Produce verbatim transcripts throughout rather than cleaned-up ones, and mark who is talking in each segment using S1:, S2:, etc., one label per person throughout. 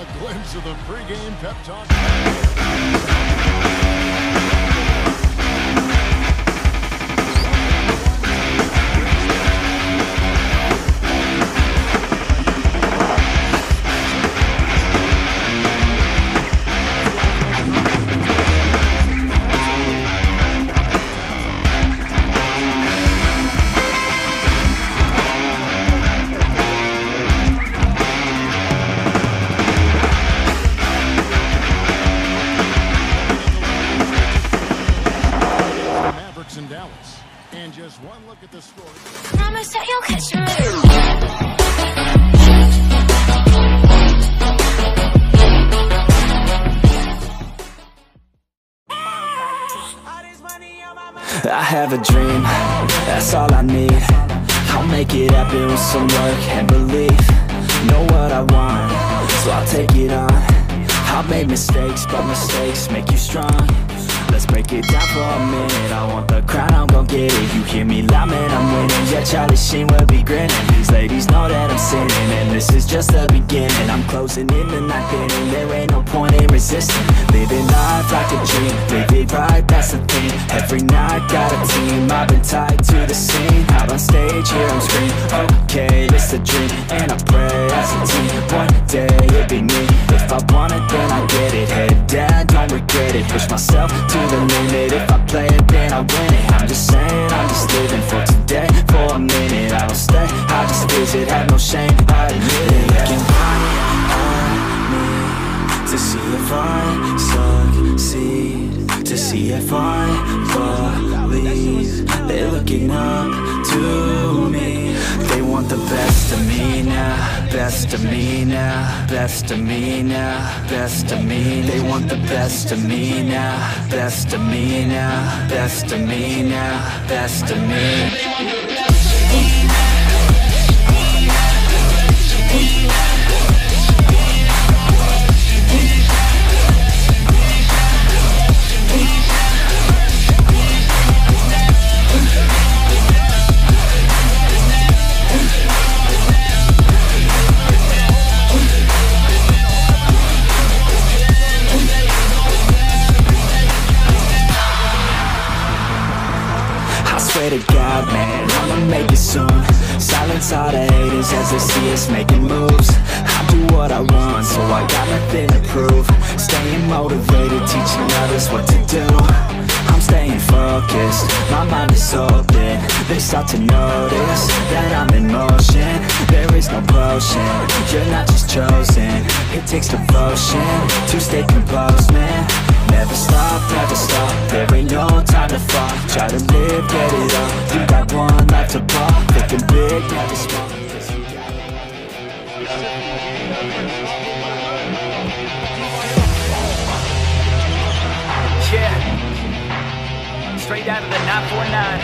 S1: A glimpse of the pregame pep talk. In Dallas. And just one look at the score.
S2: Promise that you'll catch me.
S3: I have a dream, that's all I need. I'll make it happen with some work and belief. Know what I want, so I'll take it on. I've made mistakes, but mistakes make you strong. Let's break it down for a minute. I want the crown, I'm gon' get it. You hear me loud, man, I'm winning. Yeah, Charlie Sheen will be grinning. These ladies know that I'm sinning, and this is just the beginning. I'm closing in the ninth inning. There ain't no point in resisting. Living life like a dream, live it right, that's the thing. Every night, got a team, I've been tied to the scene. Out on stage, here I'm screaming. Okay, this a dream, and I pray as a team. One day, it'll be me. If I want it, then I get it. Head down, don't regret it. Push myself to the limit. If I play it, then I win it. I'm just saying, I'm just living for today. For a minute, I don't stay, I just visit. Have no shame, I admit it. Looking right at me to see if I succeed, to see if I believe. They're looking up to me. They want the best of me now, best of me now, best of me now, best of me. They want the best of me now, best of me now, best of me now, best of me. Swear to God, man, I'ma make it soon. Silence all the haters as they see us making moves. I do what I want, so I got nothing to prove. Staying motivated, teaching others what to do. I'm staying focused, my mind is open. They start to notice that I'm in motion. There is no potion, you're not just chosen. It takes devotion to stay composed, man. Never stop, never stop, there ain't no time to fall. Try to live, get it up, you got one life to ball. Thinking big, never small.
S4: Yeah, straight out of the nine four nine.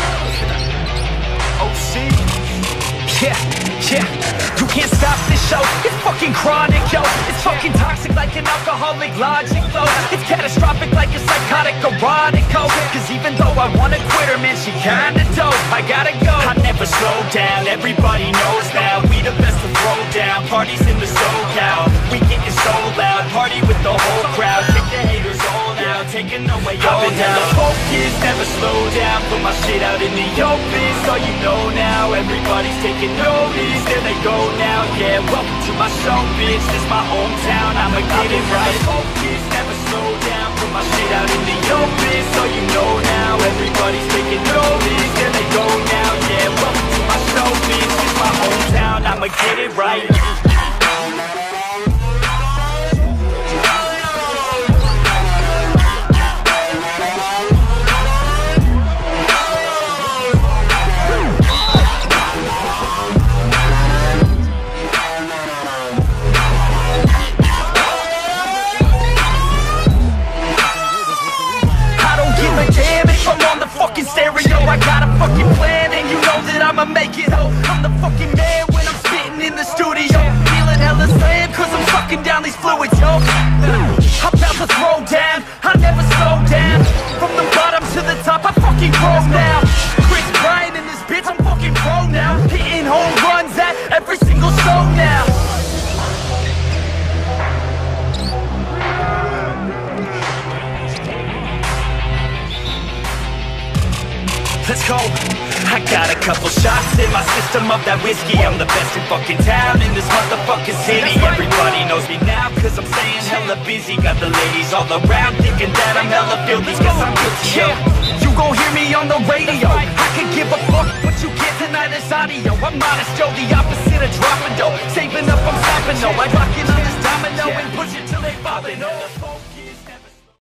S4: O C. Yeah, yeah, you can't stop this show. It's fucking chronic, yo. It's fucking toxic like an alcoholic logic flow. It's catastrophic like a psychotic erotic code. Cause even though I wanna quit her, man, she kinda dope. I gotta go. I never slow down, everybody knows now. We the best to throw down, parties in the SoCal. We getting so loud, party with the whole crowd. Kick the haters all out, taking away all doubt. I've been hella focused, never slow down. Put my shit out in the open, so you know now. Everybody's taking notice, there they go now. Yeah, welcome to my show, bitch. This my hometown, I'ma get it right. Focus, never slow down. Put my shit out in the open, so you know now. Everybody's taking notice, there they go now. Yeah, welcome to my show, bitch. This my hometown, I'ma get it right. Stereo, I got a fucking plan and you know that I'ma make it. I'm the fucking man when I'm spitting in the studio. let's go. I got a couple shots in my system of that whiskey. I'm the best in fucking town in this motherfucking city. Everybody knows me now cause I'm staying hella busy. Got the ladies all around thinking that I'm hella filthy cause I'm guilty, yo. You gon' hear me on the radio. I could give a fuck what you get tonight is audio. I'm honest, Joe, the opposite of dropping dough. Saving up, I'm stopping, no. I rock it on this domino and push it till they fall in.